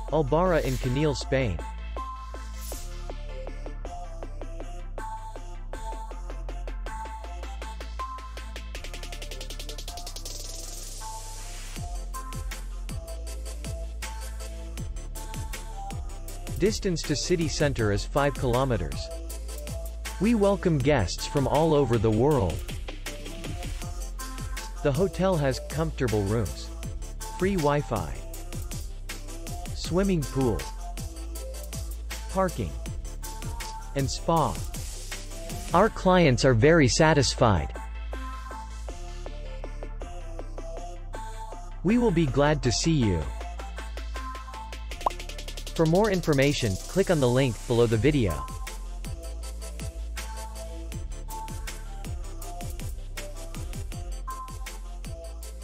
Albara in Conil, Spain. Distance to city center is 5 kilometers. We welcome guests from all over the world. The hotel has comfortable rooms, free Wi-Fi, swimming pool, parking, and spa. Our clients are very satisfied. We will be glad to see you. For more information, click on the link below the video.